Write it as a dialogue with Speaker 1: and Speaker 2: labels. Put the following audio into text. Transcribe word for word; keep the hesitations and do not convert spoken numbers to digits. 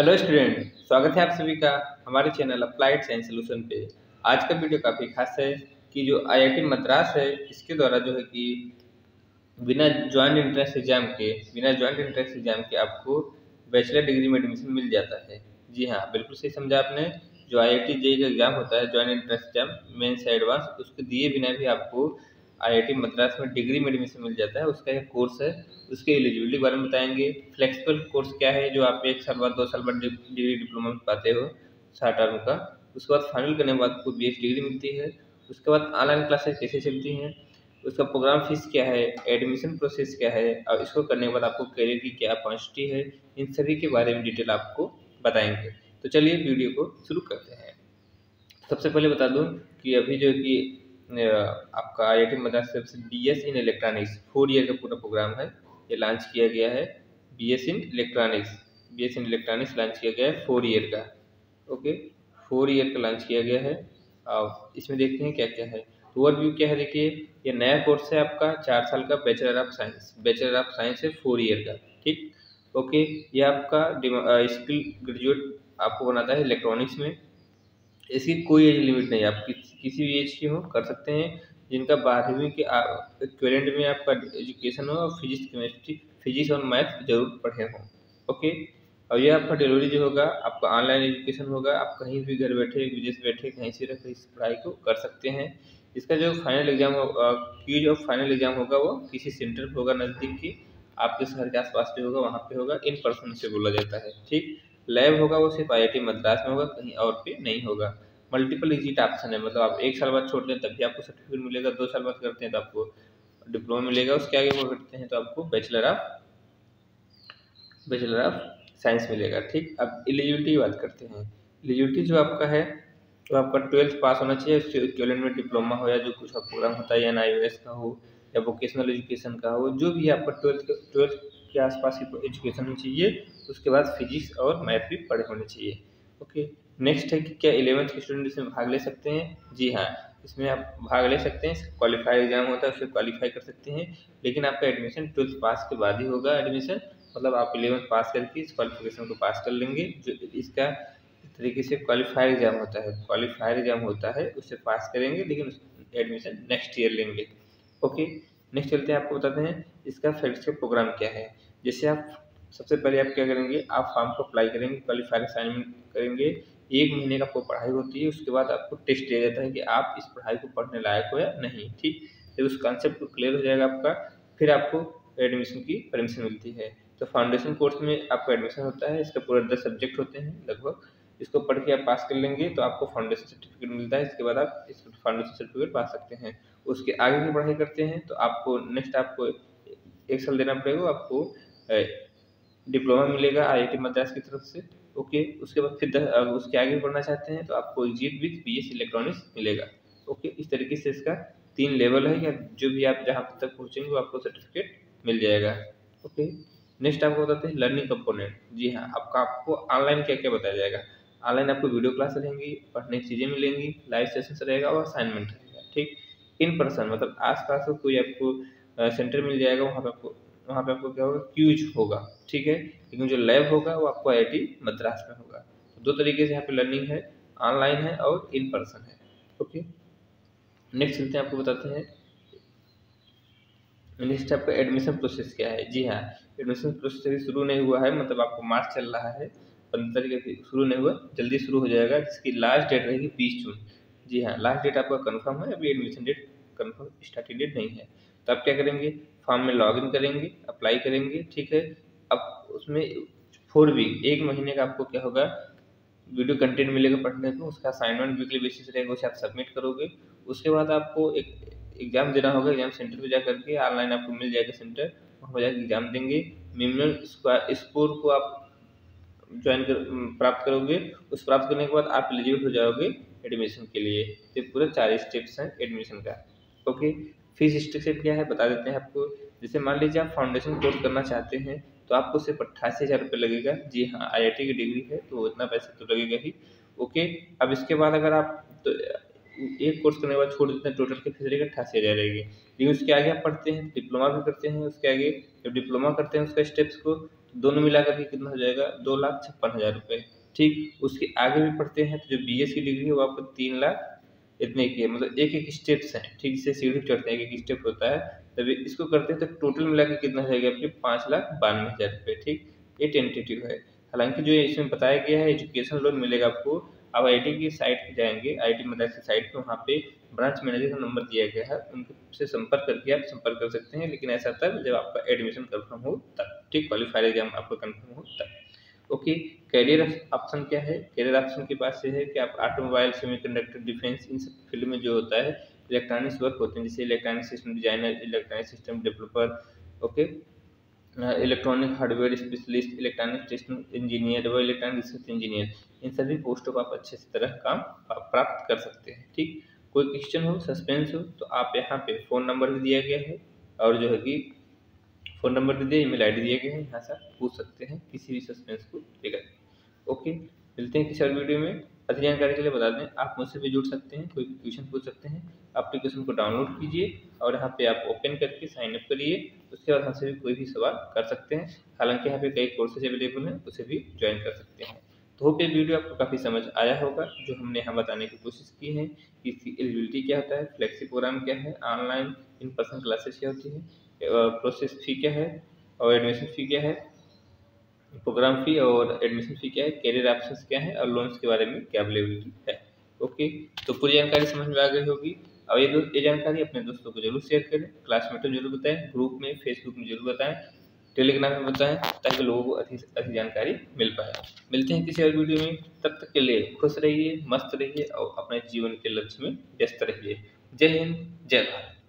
Speaker 1: Hello student, स्वागत है आप सभी का हमारे चैनल अप्लाइड साइंस सॉल्यूशन पे। आज का वीडियो काफ़ी खास है कि जो आईआईटी मद्रास है इसके द्वारा जो है कि बिना ज्वाइंट एंट्रेंस एग्जाम के बिना ज्वाइंट एंट्रेंस एग्जाम के आपको बैचलर डिग्री में एडमिशन मिल जाता है। जी हाँ, बिल्कुल सही समझा आपने। जो आईआईटी जेईई का एग्जाम होता है, ज्वाइंट एंट्रेंस एग्जाम मेंस या एडवांस, उसके दिए बिना भी आपको आईआईटी मद्रास में डिग्री में एडमिशन मिल जाता है। उसका एक कोर्स है, उसके एलिजिबिलिटी के बारे में बताएंगे। फ्लेक्सिबल कोर्स क्या है जो आप एक साल बाद दो साल बाद डिग्री डिप्लोमा में पाते हो साठ टर्म का। उसके बाद फाइनल करने के बाद आपको बीएच डिग्री मिलती है। उसके बाद ऑनलाइन क्लासेस कैसे चलती हैं, उसका प्रोग्राम फीस क्या है, एडमिशन प्रोसेस क्या है, और इसको करने के बाद आपको करियर की क्या अपॉर्चुनिटी है, इन सभी के बारे में डिटेल आपको बताएंगे। तो चलिए वीडियो को शुरू करते हैं। सबसे पहले बता दूं कि अभी जो कि आपका आईआईटी मद्रास से BS in electronics four year का पूरा प्रोग्राम है, ये लॉन्च किया गया है। BS in electronics BS in electronics launch किया गया है फोर ईयर का। ओके, फोर ईयर का लॉन्च किया गया है। और इसमें देखते हैं क्या क्या है। तो ओवरव्यू क्या है, देखिए ये नया कोर्स है आपका चार साल का, bachelor of science bachelor of science है फोर ईयर का। ठीक, ओके। ये आपका स्किल ग्रेजुएट आपको बनाता है इलेक्ट्रॉनिक्स में। इसकी कोई एज लिमिट नहीं है, आप कि, किसी भी एज के हो कर सकते हैं। जिनका बारहवीं के इक्विवेलेंट में आपका एजुकेशन हो और फिजिक्स केमिस्ट्री फिजिक्स और मैथ जरूर पढ़े हों। ओके, और ये आपका डिलीवरी जो होगा आपका ऑनलाइन एजुकेशन होगा। आप कहीं भी घर बैठे विदेश बैठे कहीं से रख इस पढ़ाई को कर सकते हैं। इसका जो फाइनल एग्जाम की जो फाइनल एग्जाम होगा वो किसी सेंटर पर होगा नज़दीक की, आपके शहर के आसपास जो होगा वहाँ पे होगा। इन पर्सन से बोला जाता है। ठीक, लैब होगा वो सिर्फ आईआईटी मद्रास में होगा, कहीं और पे नहीं होगा। मल्टीपल एग्जिट ऑप्शन है, मतलब आप एक साल बाद छोड़ते हैं तब भी आपको सर्टिफिकेट मिलेगा, दो साल बाद करते हैं तो आपको डिप्लोमा मिलेगा, उसके आगे वो करते हैं तो आपको bachelor of bachelor of science मिलेगा। ठीक, अब एलिजिबिलिटी की बात करते हैं। एलिजिबिलिटी जो आपका है तो आपका ट्वेल्थ पास होना चाहिए, उसके इक्विवेलेंट में डिप्लोमा हो या जो कुछ प्रोग्राम होता है, एन आई ओ एस का हो या वोकेशनल एजुकेशन का हो, जो भी आपका ट्वेल्थ ट्वेल्थ के आसपास की एजुकेशन होनी चाहिए। उसके बाद फिजिक्स और मैथ भी पढ़े होने चाहिए। ओके, नेक्स्ट है कि क्या इलेवंथ के स्टूडेंट इसमें भाग ले सकते हैं? जी हाँ, इसमें आप भाग ले सकते हैं। क्वालिफाई एग्जाम होता है, उससे क्वालिफाई कर सकते हैं, लेकिन आपका एडमिशन ट्वेल्थ पास के बाद ही होगा। एडमिशन मतलब आप इलेवंथ पास करके इस क्वालिफिकेशन को पास कर लेंगे। जो इसका तरीके से क्वालिफायर एग्जाम होता है क्वालिफायर एग्जाम होता है उससे पास करेंगे, लेकिन एडमिशन नेक्स्ट ईयर लेंगे। ओके, नेक्स्ट चलते हैं, आपको बताते हैं इसका फ्लेक्सिबल प्रोग्राम क्या है। जैसे आप सबसे पहले आप क्या करेंगे, आप फॉर्म को अप्लाई करेंगे, क्वालिफायर असाइनमेंट करेंगे, एक महीने का आपको पढ़ाई होती है। उसके बाद आपको टेस्ट दिया जाता है कि आप इस पढ़ाई को पढ़ने लायक हो या नहीं। ठीक, जब उस कॉन्सेप्ट को क्लियर हो जाएगा आपका, फिर आपको एडमिशन की परमिशन मिलती है। तो फाउंडेशन कोर्स में आपका एडमिशन होता है, इसका पूरा दस सब्जेक्ट होते हैं लगभग। इसको पढ़ के आप पास कर लेंगे तो आपको फाउंडेशन सर्टिफिकेट मिलता है। इसके बाद आप इस फाउंडेशन सर्टिफिकेट पा सकते हैं। उसके आगे की पढ़ाई करते हैं तो आपको नेक्स्ट आपको एक साल देना पड़ेगा, आपको डिप्लोमा मिलेगा आईआईटी मद्रास की तरफ से। ओके, उसके बाद फिर उसके आगे बढ़ना चाहते हैं तो आपको एग्जिट विद बीएस इलेक्ट्रॉनिक्स मिलेगा। ओके, इस तरीके से इसका तीन लेवल है, या जो भी आप जहाँ तक पहुँचेंगे वो आपको सर्टिफिकेट मिल जाएगा। ओके, नेक्स्ट आपको बताते हैं लर्निंग कंपोनेंट। जी हाँ, आपका आपको ऑनलाइन क्या क्या बताया जाएगा। ऑनलाइन आपको वीडियो क्लास रहेंगी, पढ़ने की चीज़ें मिलेंगी, लाइव सेशन रहेगा और असाइनमेंट रहेगा। ठीक, इन पर्सन मतलब आसपास का कोई आपको सेंटर मिल जाएगा, वहाँ पे आपको वहाँ पे आपको क्या होगा, क्यूज होगा। ठीक है, लेकिन जो लैब होगा वो आपको आईआईटी मद्रास में होगा। तो दो तरीके से यहाँ पे लर्निंग है, ऑनलाइन है और इन पर्सन है। ओके, नेक्स्ट चलते हैं, आपको बताते हैं नेक्स्ट आपका एडमिशन प्रोसेस क्या है। जी हाँ, एडमिशन प्रोसेस अभी शुरू नहीं हुआ है, मतलब आपको मार्च चल रहा है, पंद्रह तारीख शुरू नहीं हुआ, जल्दी शुरू हो जाएगा, जिसकी लास्ट डेट रहेगी बीस जून। जी हाँ, लास्ट डेट आपका कंफर्म है, अभी admission date confirm starting date नहीं है। तो आप क्या करेंगे, फॉर्म में लॉगिन करेंगे, अप्लाई करेंगे। ठीक है, अब उसमें फोर वीक एक महीने का आपको क्या होगा, वीडियो कंटेंट मिलेगा पढ़ने को, उसका असाइनमेंट वीकली बेसिस रहेगा, उसे आप सबमिट करोगे। उसके बाद आपको एक एग्जाम देना होगा, एग्जाम सेंटर पे जा करके ऑनलाइन आपको मिल जाएगा सेंटर, वहाँ पर जाकर एग्जाम देंगे। मिनिमम स्कोर को आप ज्वाइन कर प्राप्त करोगे। उस प्राप्त करने के बाद आप एलिजिबल हो जाओगे एडमिशन के लिए। तो पूरे चार स्टेप्स हैं एडमिशन का। ओके, फीस स्ट्रक्चर क्या है बता देते हैं आपको। जैसे मान लीजिए आप फाउंडेशन कोर्स करना चाहते हैं तो आपको सिर्फ अट्ठासी हज़ार रुपये लगेगा। जी हाँ, आईआईटी की डिग्री है तो इतना पैसा तो लगेगा ही। ओके, अब इसके बाद अगर आप तो एक कोर्स करने के बाद छोड़ देते हैं, टोटल की फीस रहेगी अट्ठासी हज़ार रहेगी। लेकिन उसके आगे आप पढ़ते हैं, डिप्लोमा भी करते हैं, उसके आगे जब डिप्लोमा करते हैं उसका स्टेप्स को, दोनों मिलाकर के कितना हो जाएगा, दो लाख छप्पन हज़ार रुपये। ठीक, उसके आगे भी पढ़ते हैं तो जो बी एस की डिग्री है वो आपको तीन लाख इतने की है, मतलब एक एक स्टेप्स हैं। ठीक, जैसे सीढ़ी चढ़ते हैं एक एक स्टेप होता है, तभी इसको करते हैं तो टोटल मिला के कितना हो जाएगा आपके पाँच लाख बानवे हज़ार रुपये। ठीक, ये टेंटेटिव है। हालांकि जो इसमें बताया गया है एजुकेशन लोन मिलेगा आपको, आप आई आई टी की साइट पे जाएंगे, आई आई टी मद्रास की साइट पे, वहाँ पे ब्रांच मैनेजर का नंबर दिया गया है, उनसे संपर्क करके आप संपर्क कर सकते हैं, लेकिन ऐसा तब जब आपका एडमिशन कंफर्म हो तब। ठीक, क्वालिफायर एग्जाम आपका कंफर्म हो तब। ओके, कैरियर ऑप्शन क्या है? कैरियर ऑप्शन के पास ये है कि आप ऑटोमोबाइल, सेमीकंडक्टर, डिफेंस, इन सब फील्ड में जो होता है इलेक्ट्रॉनिक्स वर्क होते हैं, जैसे electronic system designer, electronic system developer, okay, electronic hardware specialist, electronic test engineer व इलेक्ट्रॉनिक रिसर्च इंजीनियर, इन सभी पोस्टों पर आप अच्छे से तरह काम प्राप्त कर सकते हैं। ठीक, कोई क्वेश्चन हो, सस्पेंस हो तो आप यहाँ पे फ़ोन नंबर भी दिया गया है, और जो है कि फ़ोन नंबर दे दिया, ईमेल आईडी दिया गया है, यहाँ से आप पूछ सकते हैं किसी भी सस्पेंस को लेकर। ओके, मिलते हैं किसी और वीडियो में। अधिक जानकारी के लिए बता दें, आप मुझसे भी जुड़ सकते हैं, कोई क्वेश्चन पूछ सकते हैं। एप्लीकेशन को डाउनलोड कीजिए और यहाँ पे आप ओपन करके साइन अप करिए, उसके बाद हमसे भी कोई भी सवाल कर सकते हैं। हालांकि यहाँ पे कई कोर्सेज अवेलेबल हैं, उसे भी ज्वाइन कर सकते हैं। तो होप ये वीडियो आपको काफ़ी समझ आया होगा, जो हमने यहाँ बताने की कोशिश की है कि इसकी एलिजिबिलिटी क्या होता है, फ्लेक्सी प्रोग्राम क्या है, ऑनलाइन इन पर्सन क्लासेस क्या होती है, प्रोसेस फी क्या है, और एडमिशन फ़ी क्या है, प्रोग्राम फी और एडमिशन फी क्या है, कैरियर ऑप्शंस क्या है, और लोन्स के बारे में क्या अवेलेबिलिटी है। ओके, तो पूरी जानकारी समझ में आ गई होगी। और ये दोस्त ये जानकारी अपने दोस्तों को जरूर शेयर करें, क्लासमेटों में जरूर बताएं, ग्रुप में, फेसबुक में जरूर बताएं, टेलीग्राम में बताएं, ताकि लोगों को अधिक अधिक जानकारी मिल पाए। मिलते हैं किसी और वीडियो में, तब तक के लिए खुश रहिए, मस्त रहिए और अपने जीवन के लक्ष्य में व्यस्त रहिए। जय हिंद, जय भारत।